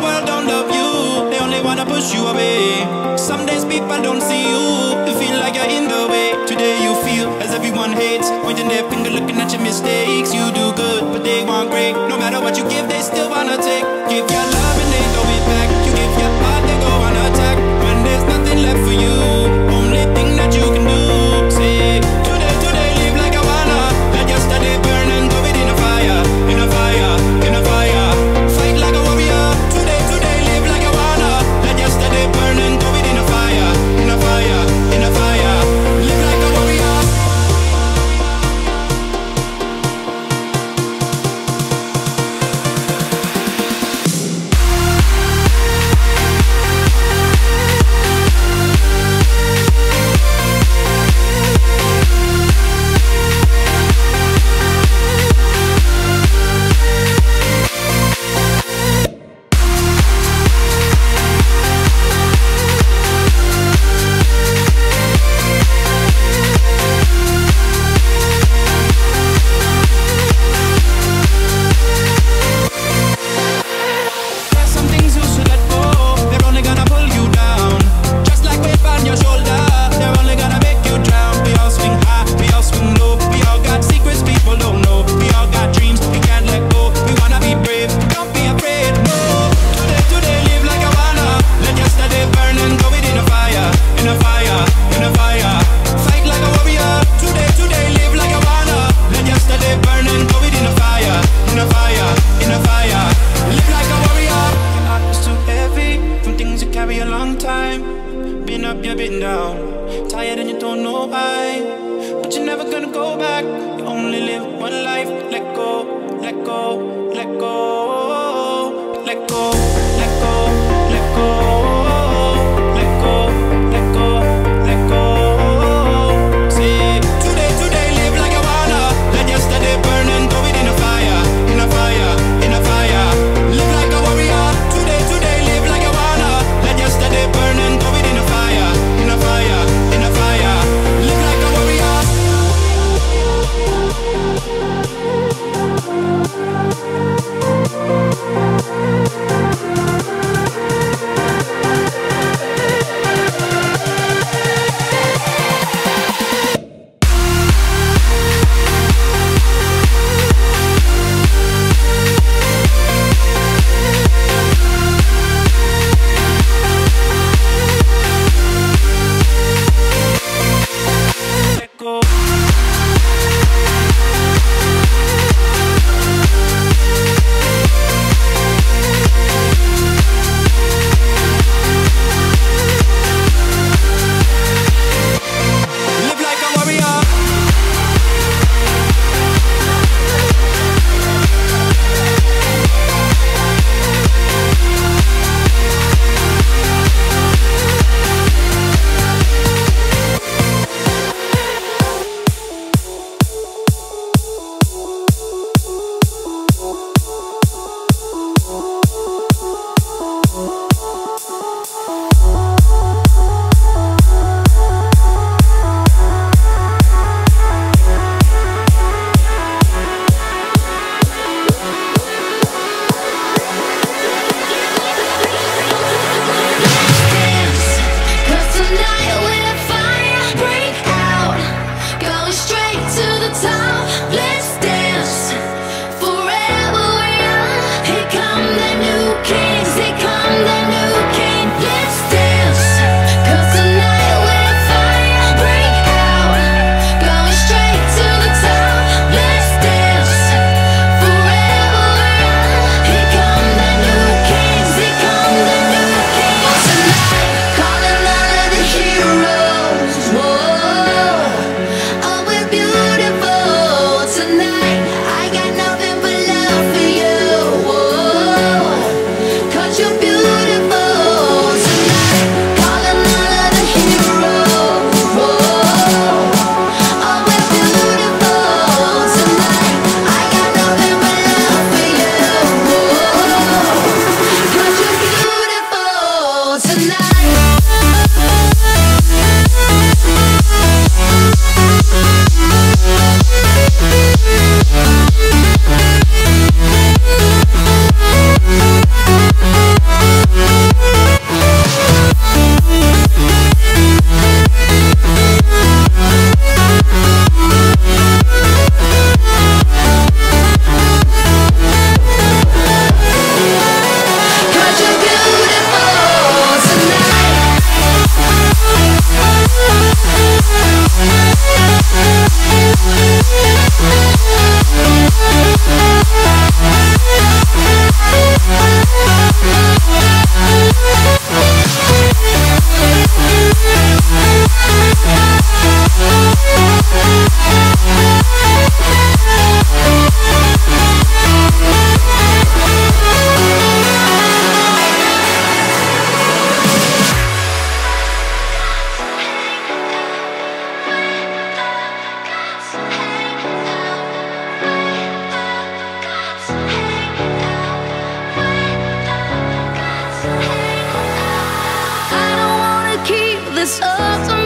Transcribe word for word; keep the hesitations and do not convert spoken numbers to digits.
world don't love you, they only wanna push you away. Some days people don't see you, you feel like you're in the way. Today you feel as everyone hates, pointing their finger, looking at your mistakes. You do good, but they want great. No matter what you give, they still wanna take. Give your love and they throw it back. You give your heart, they go on attack. When there's nothing left for you, only thing that you can do, say today, today, live like I wanna. Let yesterday burn and go it in a fire, in a fire, in a fire. Fight like a warrior. Today, today, live like I wanna. Let yesterday burn and go it in a fire, in a fire, in a fire. Live like a warrior. We'll be right back. this up to